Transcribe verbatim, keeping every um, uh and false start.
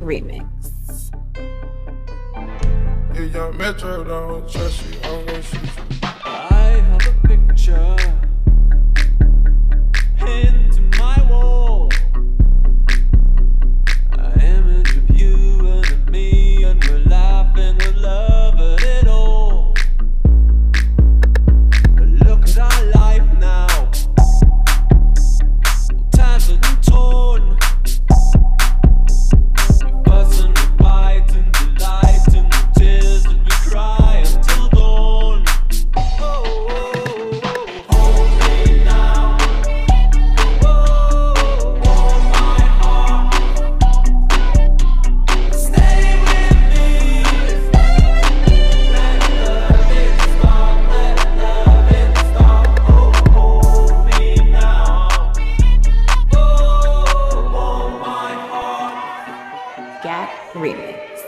Remix. Yeah, young Metro don't trust you, I'm gonna shoot you. I have a picture pinned to my wall, an image of you and of me, and we're laughing with love at it all. But look at our life now, all tattered and torn. We fuss and we fight and delight in the tears that we cry until dawn. Gap Remix.